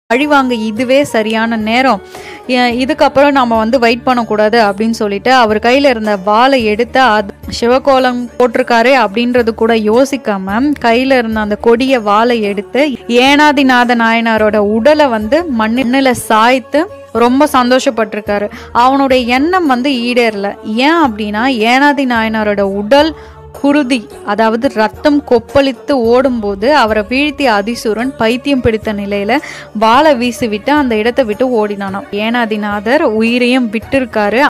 பழிவாங்க இதுவே சரியான நேரம், இதுக்கப்புறம் நம்ம வந்து வெயிட் பண்ணக்கூடாது அப்படின்னு சொல்லிட்டு அவர் கையில் இருந்த வாளை எடுத்து அது சிவகோலம் போட்டிருக்காரு அப்படின்றது கூட யோசிக்காம கையில் இருந்த அந்த கொடிய வாளை எடுத்து ஏனாதிநாத நாயனாரோட உடலை வந்து மண்ணில் சாய்த்து ரொம்ப சந்தோஷப்பட்டிருக்காரு. அவனுடைய எண்ணம் வந்து ஈடேறல. ஏன் அப்படின்னா ஏனாதி நாயனாரோட உடல் குருதி, அதாவது ரத்தம் கொப்பளித்து ஓடும்போது அவரை வீழ்த்திய அதிசூரன் பைத்தியம் பிடித்த நிலையில வாளை வீசி விட்டு அந்த இடத்தை விட்டு ஓடினானாம். ஏனாதிநாதர் உயிரையும் விட்டிருக்காரு.